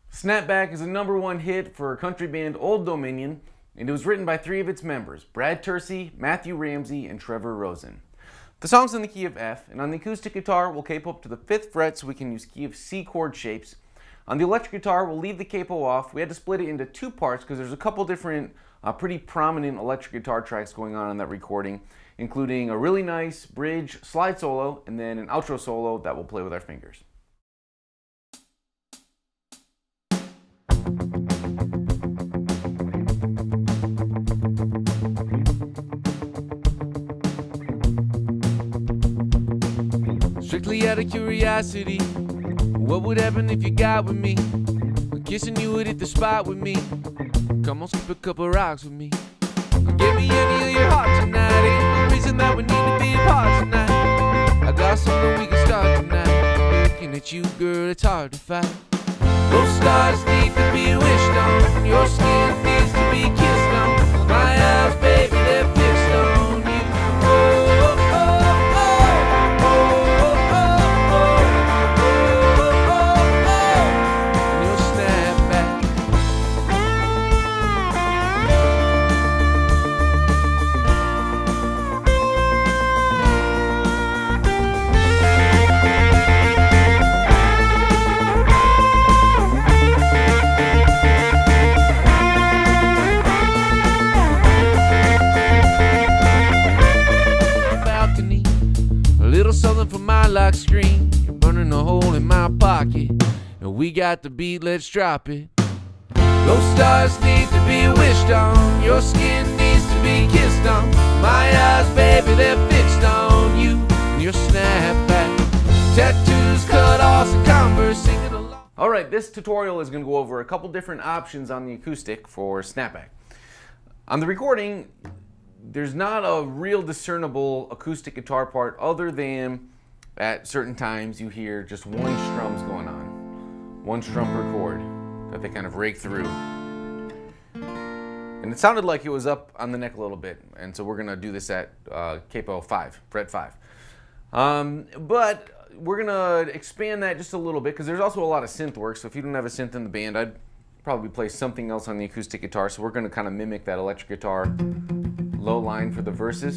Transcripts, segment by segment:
Snapback is a #1 hit for country band Old Dominion, and it was written by 3 of its members, Brad Tersey, Matthew Ramsey, and Trevor Rosen. The song's in the key of F, and on the acoustic guitar, we'll capo up to the 5th fret so we can use key of C chord shapes. On the electric guitar, we'll leave the capo off. We had to split it into 2 parts because there's a couple different pretty prominent electric guitar tracks going on in that recording, including a really nice bridge slide solo and then an outro solo that we'll play with our fingers. Strictly out of curiosity, what would happen if you got with me? Kissing you would hit the spot with me. Come on, skip a couple rocks with me. Give me any of your heart tonight. Ain't no reason that we need to be apart tonight. I got something we can start tonight. Looking at you, girl, it's hard to fight. Those stars need to be wished on. Your skin needs to be kissed on. My eyes, baby, they're fixed on you. Oh, oh, oh, oh, oh, oh, oh, oh. And your snapback. Something from my lock screen. You're burning a hole in my pocket, and we got the beat, let's drop it. Those stars need to be wished on. Your skin needs to be kissed on. My eyes, baby, they're fixed on you and your snapback. Tattoos, cut offs, and Converse, singing along. Alright, this tutorial is going to go over a couple different options on the acoustic for snapback. On the recording, there's not a real discernible acoustic guitar part other than at certain times you hear just one strums going on. One strum per chord that they kind of rake through. And it sounded like it was up on the neck a little bit, and so we're going to do this at capo 5, fret 5. But we're going to expand that just a little bit because there's also a lot of synth work, so if you don't have a synth in the band, I'd probably play something else on the acoustic guitar, so we're going to kind of mimic that electric guitar low line for the verses.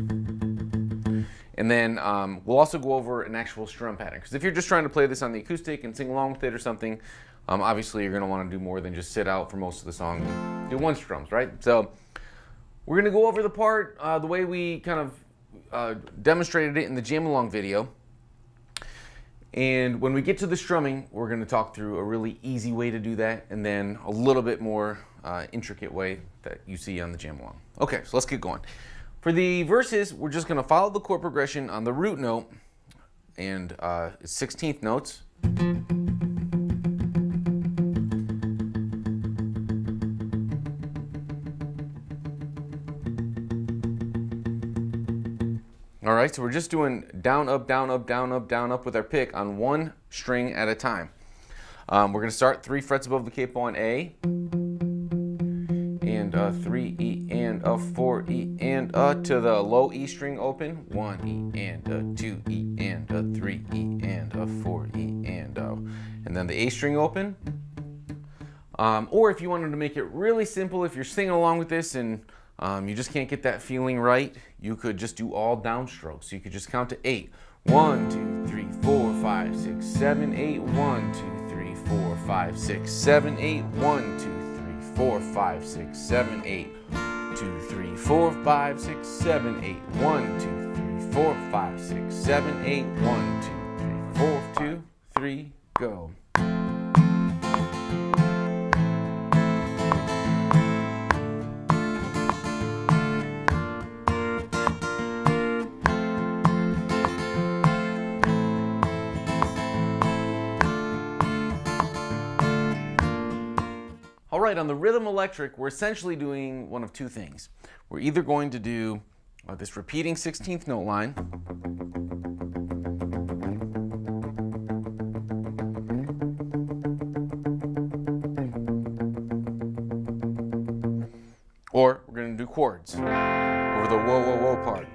And then we'll also go over an actual strum pattern, because if you're just trying to play this on the acoustic and sing along with it or something, obviously you're going to want to do more than just sit out for most of the song. Do 1 strums, right? So we're going to go over the part the way we kind of demonstrated it in the jam along video. And when we get to the strumming, we're going to talk through a really easy way to do that, and then a little bit more intricate way that you see on the jam along. Okay, so let's get going. For the verses, we're just going to follow the chord progression on the root note, and it's 16th notes. All right, so we're just doing down, up, down, up, down, up, down, up with our pick on 1 string at a time. We're going to start 3 frets above the capo on A, and 3 E, and a 4 E, and to the low E string open, 1 E, and a 2 E, and a 3 E, and a 4 E, and then the A string open. Or if you wanted to make it really simple, if you're singing along with this and you just can't get that feeling right, you could just do all downstrokes. So you could just count to 8. 1, 2, 3, 4, 5, 6, 7, 8. 1, 2, 3, 4, 5, 6, 7, 8. 1, 2, 3, 4, 5, 6, 7, 8. 2, 3, 4, 5, 6, 7, 8. 1, 2, 3, 4, 5, 6, 7, 8. 1, 2, 3, 4, 2, 3, go. Alright, on the rhythm electric, we're essentially doing one of 2 things. We're either going to do this repeating 16th note line, or we're going to do chords over the whoa, whoa, whoa part.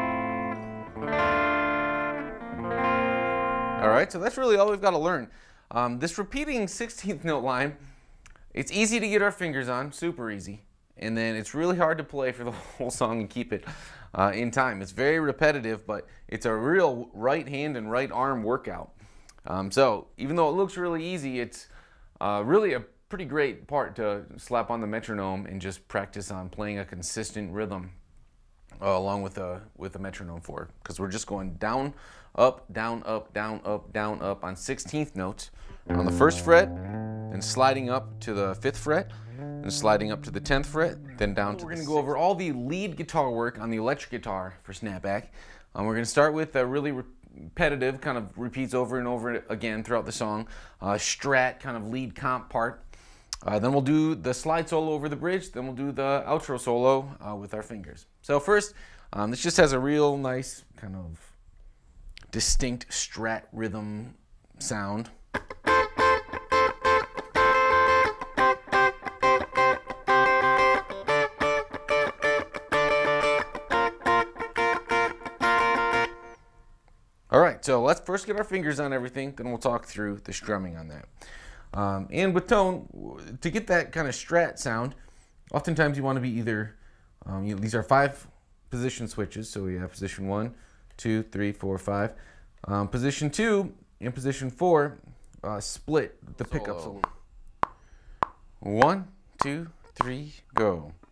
All right, so that's really all we've got to learn. This repeating 16th note line, it's easy to get our fingers on, super easy. And then it's really hard to play for the whole song and keep it in time. It's very repetitive, but it's a real right hand and right arm workout. So even though it looks really easy, it's really a pretty great part to slap on the metronome and just practice on playing a consistent rhythm along with a metronome for, because we're just going down, up, down, up, down, up, down, up on 16th notes on the 1st fret, then sliding up to the 5th fret, and sliding up to the 10th fret, then down to. We're going to go over all the lead guitar work on the electric guitar for Snapback. We're going to start with a really repetitive, kind of repeats over and over again throughout the song, strat kind of lead comp part. Then we'll do the slide solo over the bridge, then we'll do the outro solo with our fingers. So first, this just has a real nice kind of distinct strat rhythm sound. All right, so let's first get our fingers on everything, then we'll talk through the strumming on that. And with tone, to get that kind of strat sound, oftentimes you want to be either, these are 5 position switches, so we have position 1, 2, 3, 4, 5. Position 2 and position 4 split the pickup solo. 1, 2, 3, go.